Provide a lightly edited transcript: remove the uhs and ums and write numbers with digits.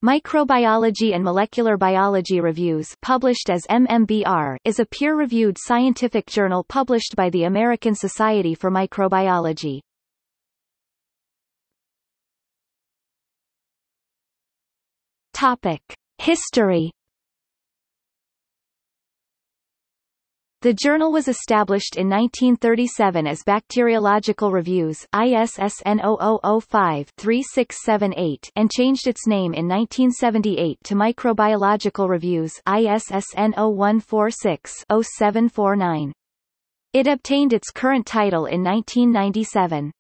Microbiology and Molecular Biology Reviews, published as MMBR, is a peer-reviewed scientific journal published by the American Society for Microbiology. Topic: History. The journal was established in 1937 as Bacteriological Reviews ISSN 0005-3678 and changed its name in 1978 to Microbiological Reviews ISSN 0146-0749. It obtained its current title in 1997.